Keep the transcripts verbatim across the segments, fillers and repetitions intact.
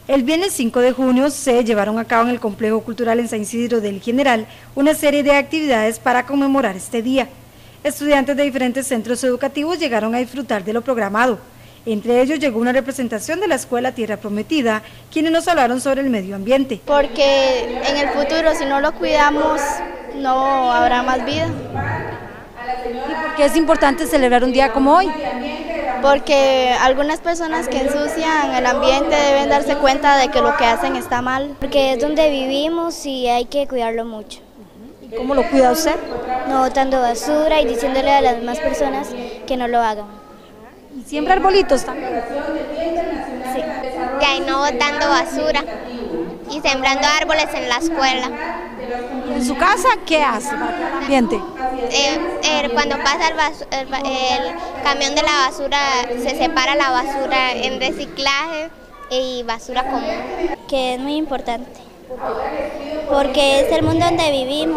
El viernes cinco de junio se llevaron a cabo en el Complejo Cultural en San Isidro del General una serie de actividades para conmemorar este día. Estudiantes de diferentes centros educativos llegaron a disfrutar de lo programado. Entre ellos llegó una representación de la Escuela Tierra Prometida, quienes nos hablaron sobre el medio ambiente. Porque en el futuro, si no lo cuidamos, no habrá más vida. ¿Y por qué es importante celebrar un día como hoy? Porque algunas personas que ensucian el ambiente deben darse cuenta de que lo que hacen está mal. Porque es donde vivimos y hay que cuidarlo mucho. ¿Y cómo lo cuida usted? No botando basura y diciéndole a las demás personas que no lo hagan. ¿Y siembra arbolitos también? Sí. Que hay no botando basura y sembrando árboles en la escuela. ¿Y en su casa qué hace para el ambiente? Eh, eh, cuando pasa el, basu el, el camión de la basura, se separa la basura en reciclaje y basura común. Que es muy importante, porque es el mundo donde vivimos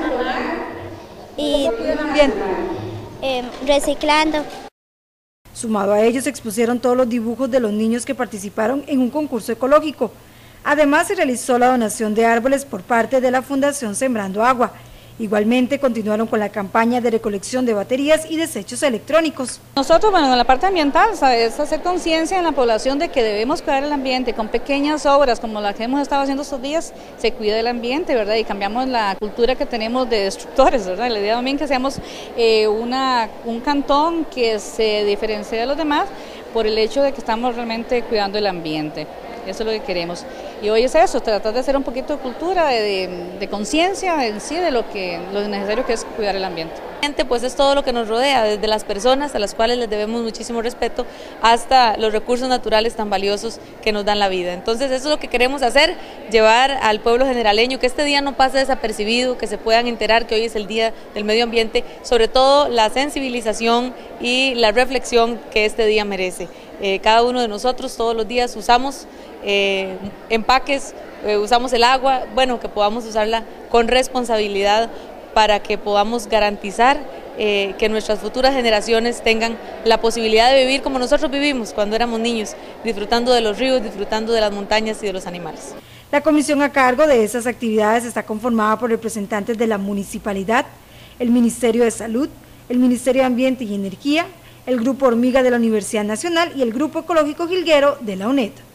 y eh, reciclando. Sumado a ellos, se expusieron todos los dibujos de los niños que participaron en un concurso ecológico. Además, se realizó la donación de árboles por parte de la Fundación Sembrando Agua. Igualmente, continuaron con la campaña de recolección de baterías y desechos electrónicos. Nosotros, bueno, en la parte ambiental, es hacer conciencia en la población de que debemos cuidar el ambiente. Con pequeñas obras como las que hemos estado haciendo estos días, se cuida el ambiente, ¿verdad? Y cambiamos la cultura que tenemos de destructores, ¿verdad? La idea también que seamos eh, una, un cantón que se diferencie de los demás por el hecho de que estamos realmente cuidando el ambiente. Eso es lo que queremos. Y hoy es eso, tratar de hacer un poquito de cultura, de, de, de conciencia en sí de lo que lo necesario que es cuidar el ambiente. Pues es todo lo que nos rodea, desde las personas a las cuales les debemos muchísimo respeto, hasta los recursos naturales tan valiosos que nos dan la vida. Entonces eso es lo que queremos hacer, llevar al pueblo generaleño, que este día no pase desapercibido, que se puedan enterar que hoy es el Día del Medio Ambiente, sobre todo la sensibilización y la reflexión que este día merece. Eh, cada uno de nosotros todos los días usamos eh, empaques, eh, usamos el agua, bueno, que podamos usarla con responsabilidad para que podamos garantizar eh, que nuestras futuras generaciones tengan la posibilidad de vivir como nosotros vivimos cuando éramos niños, disfrutando de los ríos, disfrutando de las montañas y de los animales. La comisión a cargo de esas actividades está conformada por representantes de la municipalidad, el Ministerio de Salud, el Ministerio de Ambiente y Energía, el Grupo Hormiga de la Universidad Nacional y el Grupo Ecológico Jilguero de la UNED.